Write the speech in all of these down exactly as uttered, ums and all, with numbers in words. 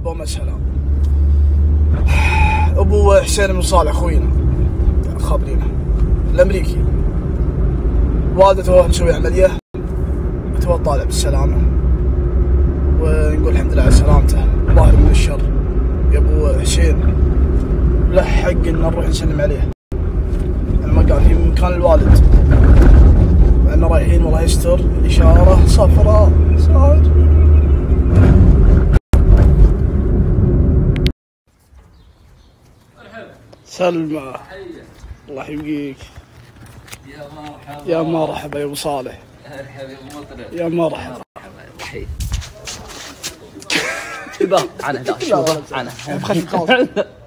مرحبا ومسهلا. ابو حسين بن صالح اخوينا خابرينا الامريكي، والدته راح نسوي عمليه وتوه طالع بالسلامه، ونقول الحمد لله على سلامته، ظاهر من الشر يا ابو حسين. له حق ان نروح نسلم عليه، انا ما قال في مكان الوالد، وعنا رايحين والله يستر. الاشاره صفراء صار. سلمى الله يبقيك. يا مرحبا يا مرحبا يا ابو صالح. مرحبا يا ابو مطرب. يا مرحبا. حي شوفه عنه لا شوفه عنه بخفف خالص.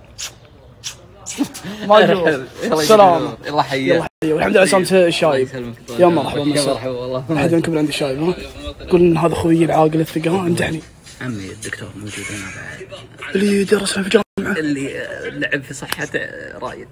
ما السلام. الله يحييك. الله يحييك والحمد لله على سلامة الشايب. يا مرحبا يا مرحبا والله. احد منكم عندي شايب ها؟ قول ان هذا اخوي العاقل الثقة ها امدحني. عمي الدكتور موجود هنا بعد. اللي درسنا في جامعة. اللي لعب في صحته رايد.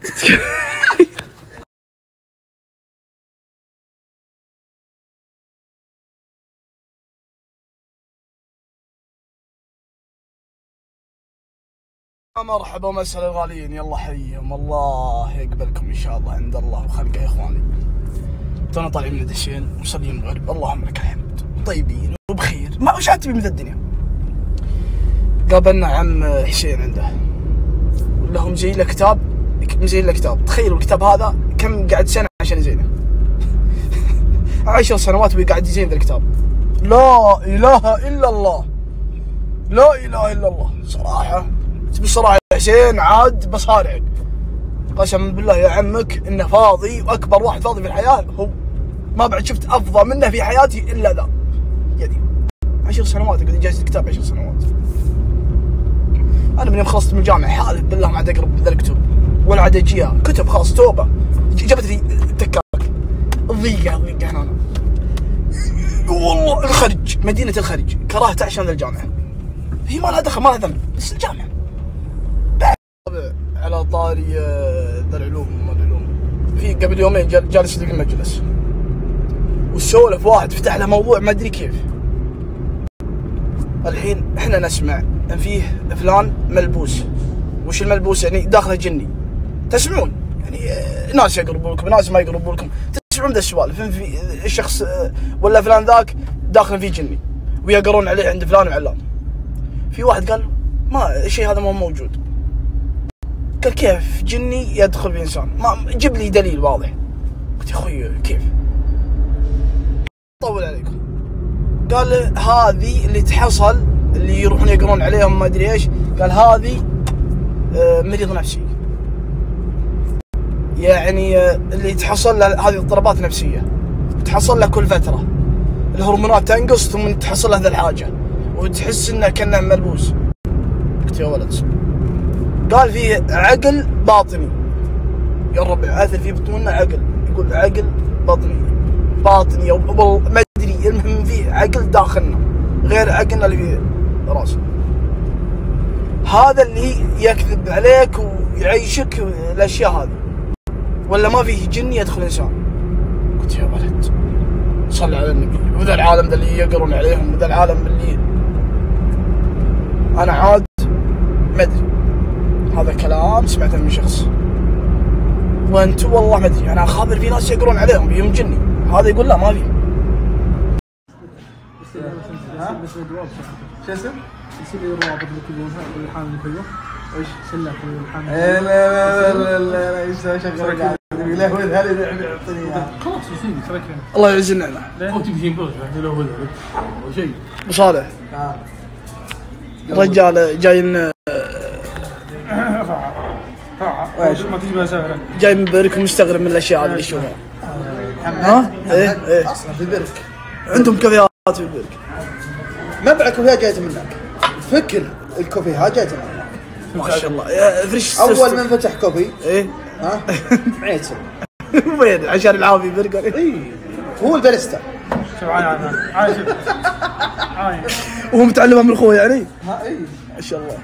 مرحبا ومسهلا الغاليين، يلا حيهم الله يقبلكم ان شاء الله عند الله وخلقه يا اخواني. تونا طالعين من الدشين ومصلين المغرب، اللهم لك الحمد، طيبين وبخير، ما وش تبي من الدنيا. قابلنا عم حسين عنده، لهم مزين له كتاب، مزين له كتاب، تخيلوا الكتاب هذا كم قعد سنه عشان يزينه. عشر سنوات وقاعد يزين ذا الكتاب. لا اله الا الله، لا اله الا الله. صراحه بصراحة يا حسين عاد بصارعك، قسما بالله يا عمك انه فاضي، واكبر واحد فاضي في الحياة هو، ما بعد شفت افضل منه في حياتي الا ذا. يدي عشر سنوات قاعد يجهز الكتاب، عشر سنوات. انا من يوم خلصت من الجامعة حالف بالله ما عاد اقرب من ذا الكتب ولا عاد اجيها، كتب خلاص توبة، جبت لي التكاك الضيقة الضيقة هنا. والله الخرج، مدينة الخرج كرهت عشان الجامعة، هي ما لها دخل ما لها ذنب، بس الجامعة. على طاري ذا العلوم ما العلوم، في قبل يومين جالس في المجلس والسولف واحد فتح له موضوع ما ادري كيف. الحين احنا نسمع ان فيه فلان ملبوس، وش الملبوس يعني؟ داخله جني. تسمعون يعني ناس يقربوا لكم ناس ما يقربوا لكم، تسمعون ذا السوالف ان في الشخص ولا فلان ذاك داخل فيه جني ويقرون عليه عند فلان وعلان. في واحد قال ما الشيء هذا ما موجود. قال كيف جني يدخل في انسان؟ ما جيب لي دليل واضح. قلت يا اخوي كيف؟ طول عليكم. قال هذه اللي تحصل اللي يروحون يقرون عليهم ما ادري ايش، قال هذه مريض نفسي، يعني اللي تحصل له هذه اضطرابات نفسيه تحصل له كل فتره، الهرمونات تنقص ثم تحصل له ذا الحاجه وتحس انه كانه ملبوس. قلت يا ولد، قال فيه عقل باطني، يا ربي عاثر في بطوننا عقل، يقول عقل باطني باطني او ما ادري، المهم فيه عقل داخلنا غير عقلنا اللي في راسنا. هذا اللي يكذب عليك ويعيشك الاشياء هذه، ولا ما فيه جن يدخل انسان. قلت يا ولد صل على النبي، وذا العالم ذا اللي يقرون عليهم، وذا العالم اللي انا عاد ما ادري، هذا كلام سمعته من شخص، وانت والله ما ادري، انا خابر في ناس يقرون عليهم فيهم جني، هذا يقول لا ما في. ها؟ شو اسم؟ يصير لي الروابط اللي يكتبونها والحامل اللي فيه، وايش سلك والحامل. لا لا لا لا لا ايش شغل قاعد يقول له هذا اللي يعطيني اياه. خلاص يصير تركه. الله يعز النعمه. او تبي بوز له هو او شيء. ابو صالح. ها. رجال جايين ما تجي مسافر. جاي من برك ومستغرب من الاشياء اللي يشوفها. ها؟ ايه ايه اصلا في برك عندهم كافيهات في البرك. مبع كوفيه جايت منك، فكر الكوفيهات جايت منك ما شاء الله يا فريش. اول من فتح كوفي ايه ها عيسى وين عشان العافيه برجر. اي هو الباريستا. شوف عاي عاي شوف عاي وهو متعلمها من اخوه يعني. ها اي ما شاء الله.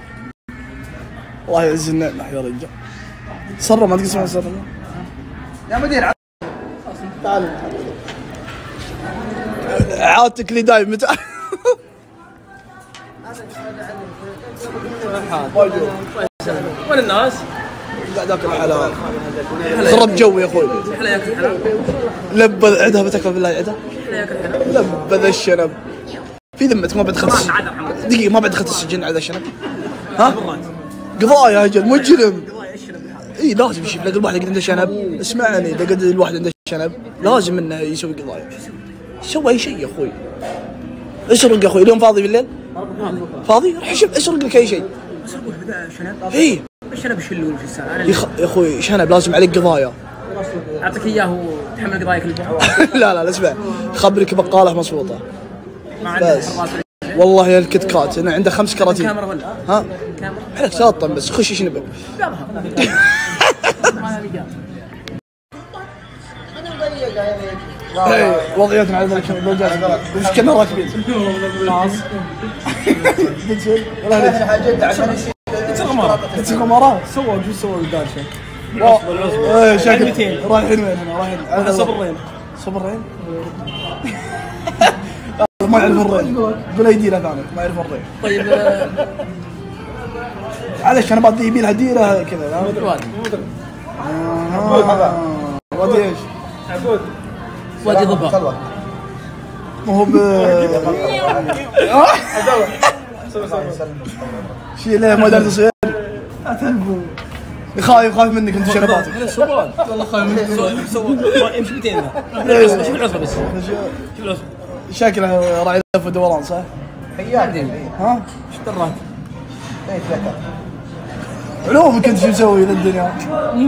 الله يعز النعمه يا رجال. صره ما تقسمها صره يا مدير. تعال عادتك لي دايم متى وين الناس؟ قاعد اكل حلاوه خرب جو يا اخوي. حلا ياكل حلا. لبذ عدها بتكفى بالله عدها. حلا ياكل حلا. لبذ الشنب. في ذمتك ما بعد دخلت دقيقة ما بعد دخلت السجن على الشنب؟ ها؟ قضايا يا رجل مجرم. اي لازم يشوف لك الواحد عنده شنب، اسمعني اذا قد الواحد عنده شنب لازم انه يسوي قضايا. سوى اي شيء يا اخوي. اشرق يا اخوي اليوم فاضي بالليل؟ فاضي؟ روح شوف اشرق لك اي شيء. اسرق بذا شنب؟ اي الشنب يشلون في السنة. يا اخوي شنب لازم عليك قضايا. اعطيك اياه وتحمل قضاياك البحر. لا لا لا اسمع خبرك بقاله مصفوطة. ما عنده بس حراس. والله يا الكت كات انا عنده خمس كراتين. كاميرا ولا؟ ها؟ كاميرا. عليك ساطن بس خش شنبك. جابها. ما هذه جاب. وضعيتنا على ذلك البلجات مش كنا راكبين. خلاص. والله حاجه عشان تسوق مرة. تسوق مرة سووا شو سووا الدارشة؟ ايه شكل رايحين وين هنا رايحين على صبرين. صبرين ما يعرف الرين بلا يديره ثاني ما يعرف الرين. طيب معلش انا بدي يبي لها ديره كذا. وادي. وادي ايش؟ عبود. وادي ضبا. ما هو ب شيء ليه ما دارت تصير؟ خايف خايف منك انت شنباتك. هذا سواد والله خايف منك. سواد يمشي مئتين ذا. شوف العصبة بس. شوف العصبة. شكله راعي لف ودوران صح؟ حياتي ها؟ ايش درات؟ ايه ثلاثة علومك انت شو مسوي للدنيا؟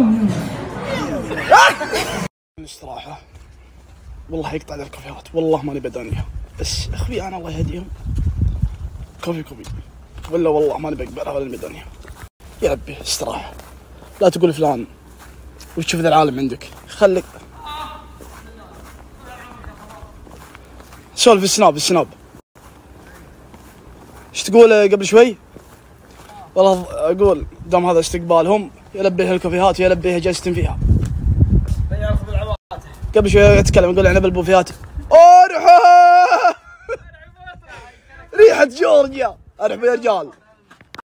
الاستراحة والله يقطع لي الكافيهات والله ماني بدانيها بس اخوي انا الله يهديهم كوفي كوفي ولا والله ماني بقبلها ولا بدانيها. يا ربي استراحة لا تقول فلان وتشوف ذا العالم عندك خليك سولف السناب السناب. ايش تقول قبل شوي؟ والله اقول دام هذا استقبالهم يلبيه الكافيهات ويلبيه جلستين فيها. قبل شوي اتكلم يقول احنا بالبوفيات ارحب ريحة جورجيا ارحب يا رجال.